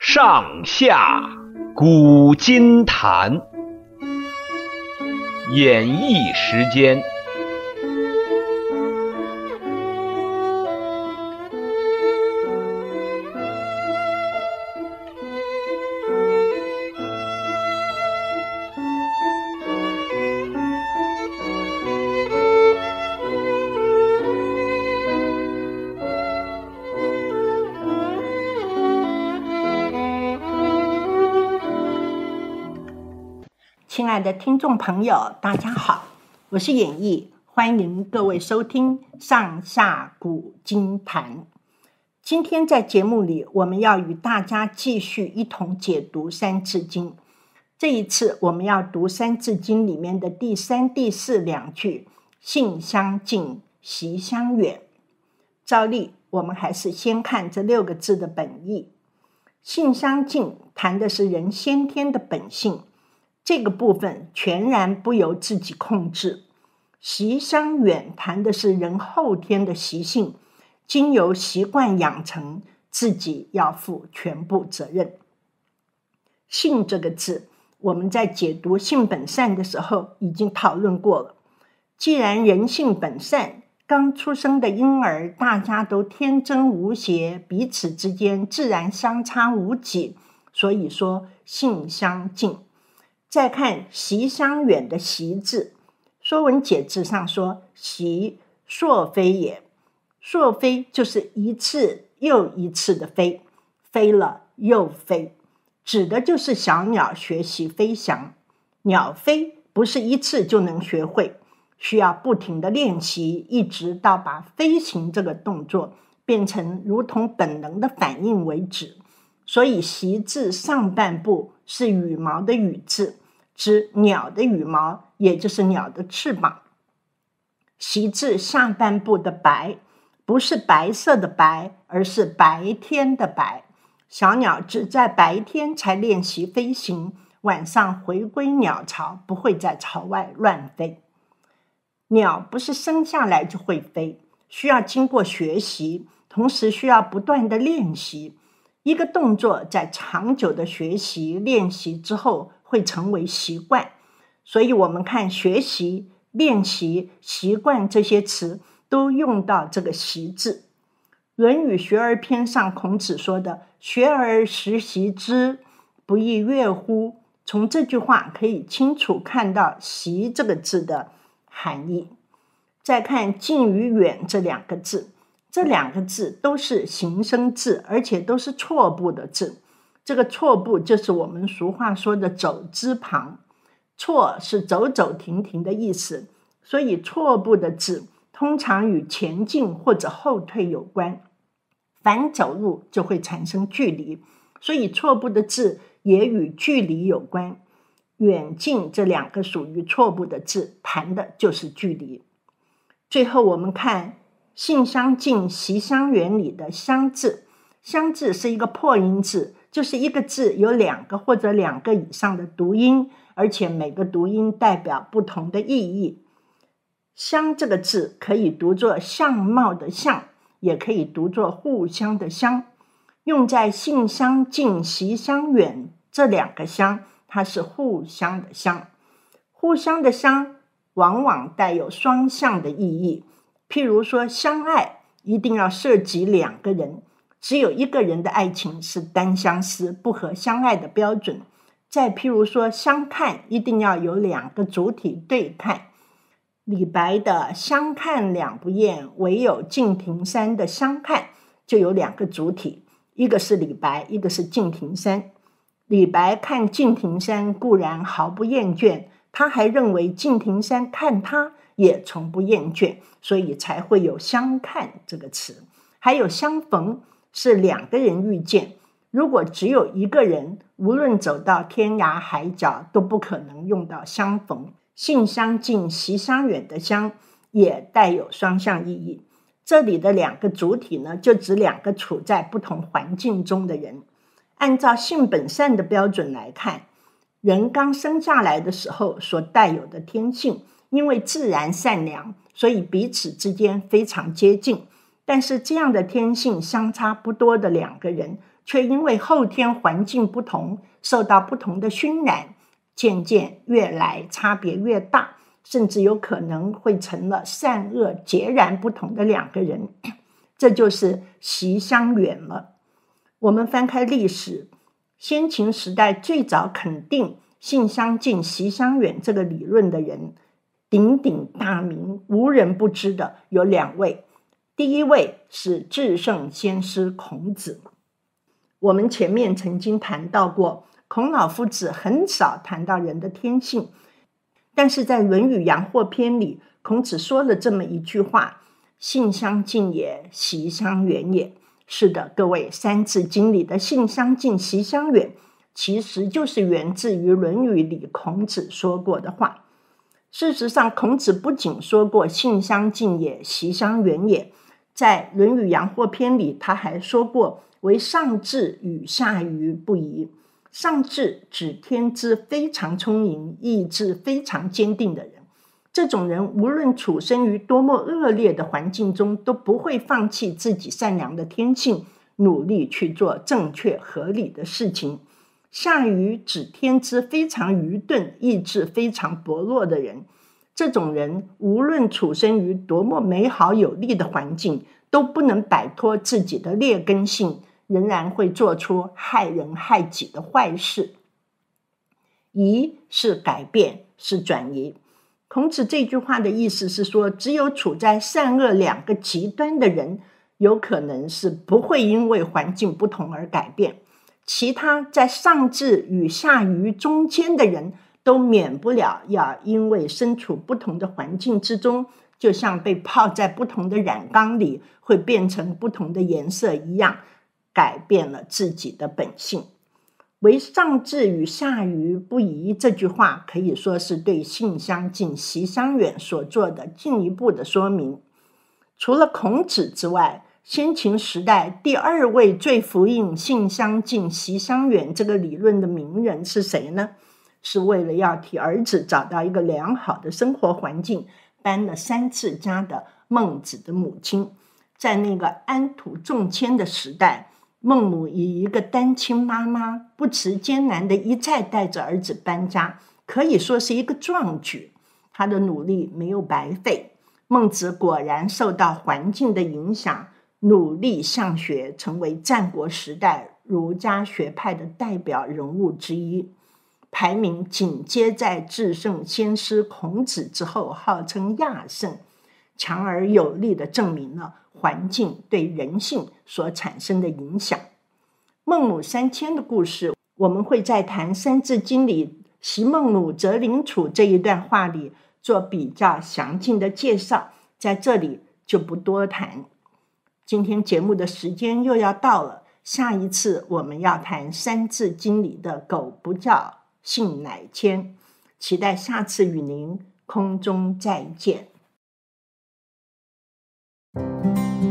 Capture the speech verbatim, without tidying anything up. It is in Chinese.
上下古今谈，演绎时间。 亲爱的听众朋友，大家好，我是演绎，欢迎各位收听上下古今谈。今天在节目里，我们要与大家继续一同解读三字经。这一次我们要读三字经里面的第三、第四两句，性相近，习相远。照例我们还是先看这六个字的本意。性相近谈的是人先天的本性，这个部分全然不由自己控制。习相远谈的是人后天的习性，经由习惯养成，自己要负全部责任。性这个字，我们在解读性本善的时候已经讨论过了。既然人性本善，刚出生的婴儿大家都天真无邪，彼此之间自然相差无几，所以说性相近。再看习相远的习字，说文解字上说，习硕飞也。硕飞就是一次又一次的飞，飞了又飞，指的就是小鸟学习飞翔。鸟飞不是一次就能学会，需要不停的练习，一直到把飞行这个动作变成如同本能的反应为止。所以习字上半部是羽毛的羽字，指鸟的羽毛，也就是鸟的翅膀。习字下半部的白，不是白色的白，而是白天的白。小鸟只在白天才练习飞行，晚上回归鸟巢，不会在巢外乱飞。鸟不是生下来就会飞，需要经过学习，同时需要不断的练习。一个动作在长久的学习练习之后会成为习惯，所以我们看学习、练习、习惯这些词都用到这个习字。论语学而篇上孔子说的学而时习之，不亦说乎，从这句话可以清楚看到习这个字的含义。再看近与远这两个字，这两个字都是形声字，而且都是错部的字。这个错部就是我们俗话说的走之旁，错是走走停停的意思，所以错部的字通常与前进或者后退有关，凡走路就会产生距离，所以错部的字也与距离有关。远近这两个属于错部的字，谈的就是距离。最后我们看性相近，习相远里的相字，相字是一个破音字，就是一个字有两个或者两个以上的读音，而且每个读音代表不同的意义。相这个字可以读作相貌的相，也可以读作互相的相。用在性相近、习相远这两个相，它是互相的相。互相的相往往带有双向的意义，譬如说相爱一定要涉及两个人，只有一个人的爱情是单相思，不合相爱的标准。再譬如说相看一定要有两个主体对看，李白的相看两不厌，唯有敬亭山的相看就有两个主体，一个是李白，一个是敬亭山。李白看敬亭山固然毫不厌倦，他还认为敬亭山看他也从不厌倦，所以才会有相看这个词。还有相逢，是两个人遇见，如果只有一个人，无论走到天涯海角都不可能用到相逢。性相近，习相远的相也带有双向意义。这里的两个主体呢，就指两个处在不同环境中的人。按照性本善的标准来看，人刚生下来的时候所带有的天性，因为自然善良，所以彼此之间非常接近。但是这样的天性相差不多的两个人， 却因为后天环境不同，受到不同的熏染，渐渐越来差别越大，甚至有可能会成了善恶截然不同的两个人，这就是习相远了。我们翻开历史，先秦时代最早肯定性相近习相远这个理论的人，鼎鼎大名无人不知的有两位。第一位是至圣先师孔子。我们前面曾经谈到过，孔老夫子很少谈到人的天性，但是在《论语阳货篇》里，孔子说了这么一句话：性相近也，习相远也。是的，各位，《三字经》里的性相近习相远，其实就是源自于《论语》里孔子说过的话。事实上，孔子不仅说过性相近也，习相远也，在《论语阳货篇》里，他还说过为上智与下愚不移。上智指天资非常聪明、意志非常坚定的人，这种人无论处身于多么恶劣的环境中，都不会放弃自己善良的天性，努力去做正确合理的事情。下愚指天资非常愚钝、意志非常薄弱的人，这种人无论处身于多么美好有利的环境，都不能摆脱自己的劣根性，仍然会做出害人害己的坏事。移是改变，是转移。孔子这句话的意思是说，只有处在善恶两个极端的人，有可能是不会因为环境不同而改变，其他在上智与下愚中间的人都免不了要因为身处不同的环境之中，就像被泡在不同的染缸里，会变成不同的颜色一样，改变了自己的本性。为上智与下愚不移这句话，可以说是对性相近习相远所做的进一步的说明。除了孔子之外，先秦时代第二位最符应性相近习相远这个理论的名人是谁呢？是为了要替儿子找到一个良好的生活环境，搬了三次家的孟子的母亲。在那个安土重迁的时代，孟母以一个单亲妈妈不辞艰难的一再带着儿子搬家，可以说是一个壮举。她的努力没有白费，孟子果然受到环境的影响，努力向学，成为战国时代儒家学派的代表人物之一，排名紧接在至圣先师孔子之后，号称亚圣，强而有力地证明了环境对人性所产生的影响。孟母三迁的故事，我们会在谈《三字经》里习孟母择邻处这一段话里做比较详尽的介绍，在这里就不多谈。今天节目的时间又要到了，下一次我们要谈《三字经》里的苟不教，性乃迁，期待下次与您空中再见。